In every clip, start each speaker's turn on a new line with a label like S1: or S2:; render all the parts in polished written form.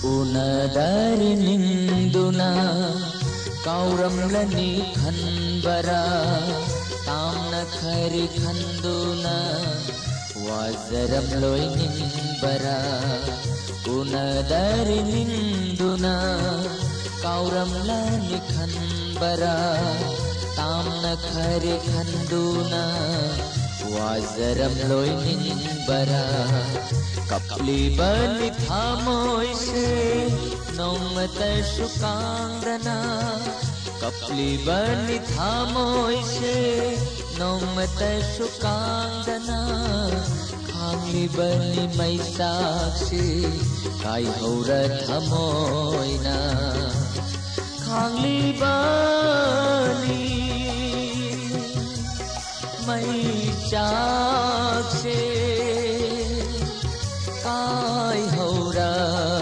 S1: Unadari ninduna kauramlani khanbara tamna khari khanduna wazaram loi nimbara Unadari ninduna kauramlani khanbara tamna khari khanduna wazaram loi nimbara Kapli bani thamoy se nomata shukandana Kapli bani thamoy se nomata shukandana Khangli bani mai sakshi kai haura thamoy na Khangli bani mai sakshi Kai haura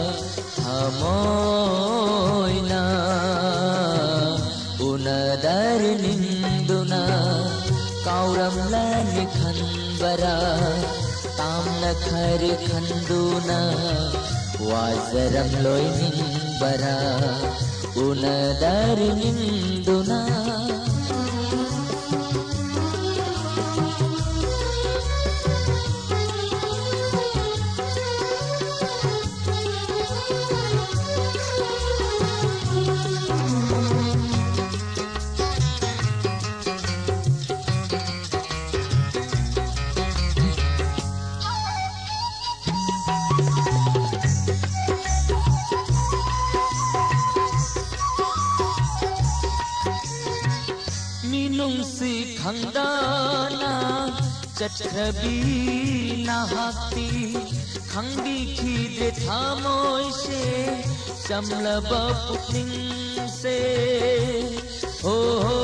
S1: thamoy na Unadari ninduna kauramlani khanbara tamna khari khanduna wazaram loi nimbara Unadari ninduna Minungsi khangdana chatrabi nahati khangdi khide thamoy se samlaba putning se ho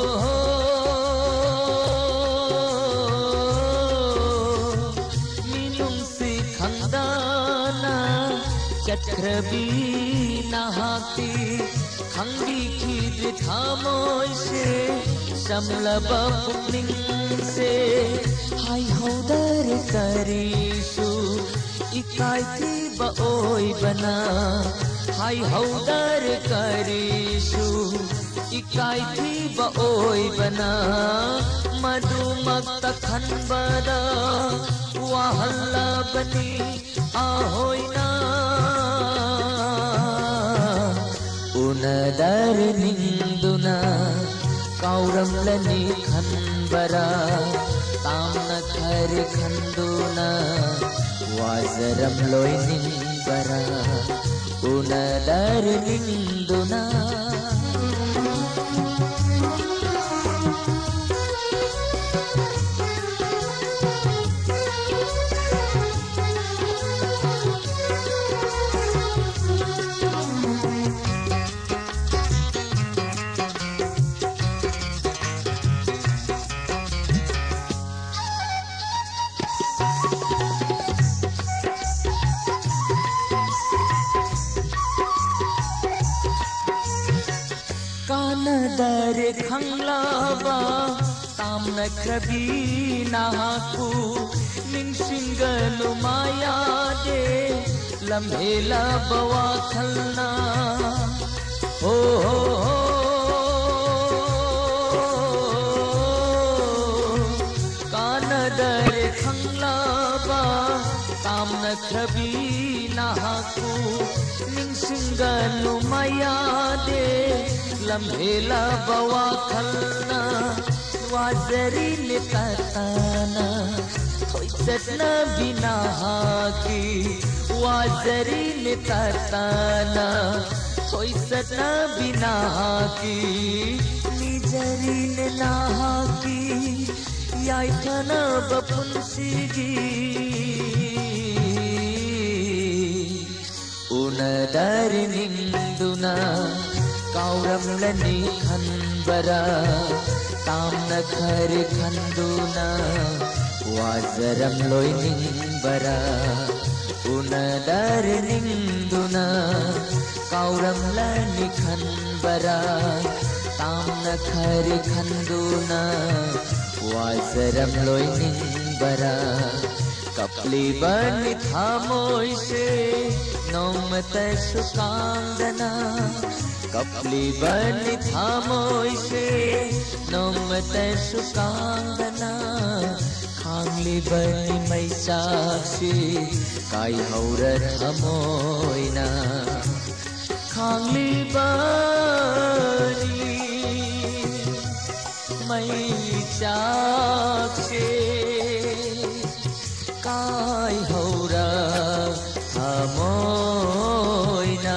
S1: Minungsi khangdana chatrabi nahati khangdi khide thamoy se Samlaba putning se hai haudar karishu ikai thi ba oi bana hai haudar karishu ikai thi ba oi bana madu makta khanbada wahalla bani ahoina Unadar ninduna kauramlani khanbara tamna khari khanduna wazaram loi nimbara Unadari ninduna Kanadare khanglaba tamna krabi nahaku ningsingalu maya de lamhela bawa khalna Kanadare khanglaba tamna krabi nahaku ningsingalu maya de lamhela bawa khalna wazari nitatana thoi satna bina ki wazari nitatana thoi satna bina ki nijari na ki yai thana bapun sigi Unadari ninduna kauramlani khanbara tamna khari khanduna wazaram loi nimbara Unadari ninduna kauramlani khanbara tamna khari khanduna wazaram loi nimbara कप्लीबनि थामोइसे नोमत सुकांगना कप्लीबनि थामोइसे नोमत सुकांगना खांलीबनि मैसाक्षी काई हौर थमोइना खांलीबनि मैसाक्षी काय हौरा थमोइना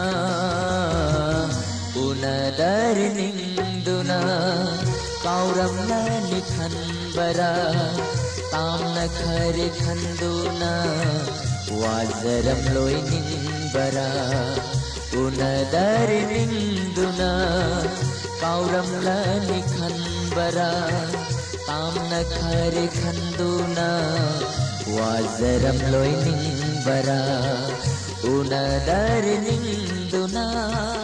S1: उनदर निंदुना कौरम्लनि खन्बरा ताम्न खरे खंदुना वाजरम लोई निंबरा उनदर निंदुना कौरम्लनि खन्बरा ताम्न खरे खंदुना वाजरम लोई निंबरा उनदर निंदुना